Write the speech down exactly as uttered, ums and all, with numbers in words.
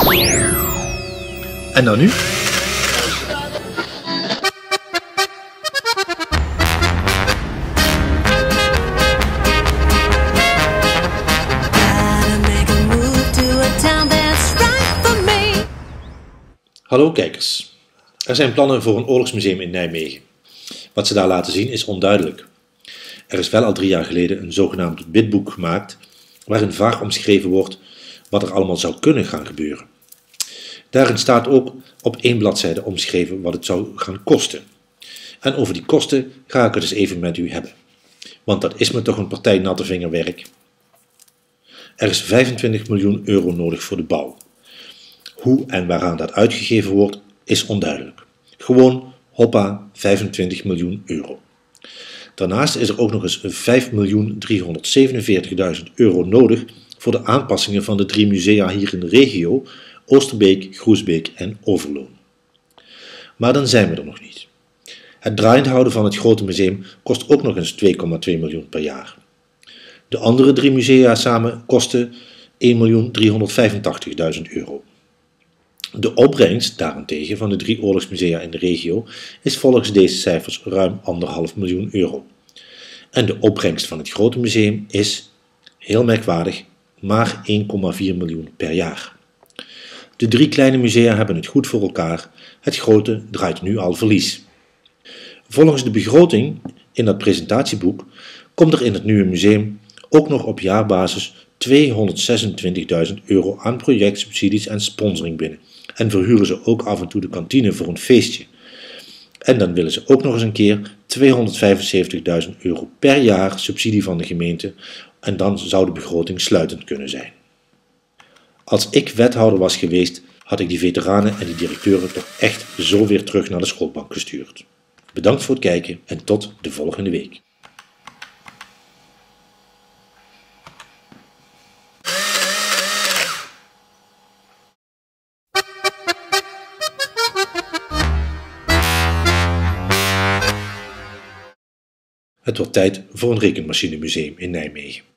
En dan nu? Hallo kijkers. Er zijn plannen voor een oorlogsmuseum in Nijmegen. Wat ze daar laten zien is onduidelijk. Er is wel al drie jaar geleden een zogenaamd bidboek gemaakt, waarin vaag omschreven wordt wat er allemaal zou kunnen gaan gebeuren. Daarin staat ook op één bladzijde omschreven wat het zou gaan kosten. En over die kosten ga ik het eens even met u hebben. Want dat is me toch een partij natte vingerwerk. Er is vijfentwintig miljoen euro nodig voor de bouw. Hoe en waaraan dat uitgegeven wordt, is onduidelijk. Gewoon, hoppa, vijfentwintig miljoen euro. Daarnaast is er ook nog eens vijf miljoen driehonderdzevenenveertigduizend euro nodig voor de aanpassingen van de drie musea hier in de regio, Oosterbeek, Groesbeek en Overloon. Maar dan zijn we er nog niet. Het draaiend houden van het grote museum kost ook nog eens twee komma twee miljoen per jaar. De andere drie musea samen kosten één miljoen driehonderdvijfentachtigduizend euro. De opbrengst daarentegen van de drie oorlogsmusea in de regio is volgens deze cijfers ruim anderhalf miljoen euro. En de opbrengst van het grote museum is, heel merkwaardig, maar één komma vier miljoen per jaar. De drie kleine musea hebben het goed voor elkaar, het grote draait nu al verlies. Volgens de begroting in dat presentatieboek komt er in het nieuwe museum ook nog op jaarbasis tweehonderdzesentwintigduizend euro aan projectsubsidies en sponsoring binnen. En verhuren ze ook af en toe de kantine voor een feestje. En dan willen ze ook nog eens een keer tweehonderdvijfenzeventigduizend euro per jaar subsidie van de gemeente en dan zou de begroting sluitend kunnen zijn. Als ik wethouder was geweest, had ik die veteranen en die directeuren toch echt zo weer terug naar de schoolbank gestuurd. Bedankt voor het kijken en tot de volgende week. Het wordt tijd voor een rekenmachinemuseum in Nijmegen.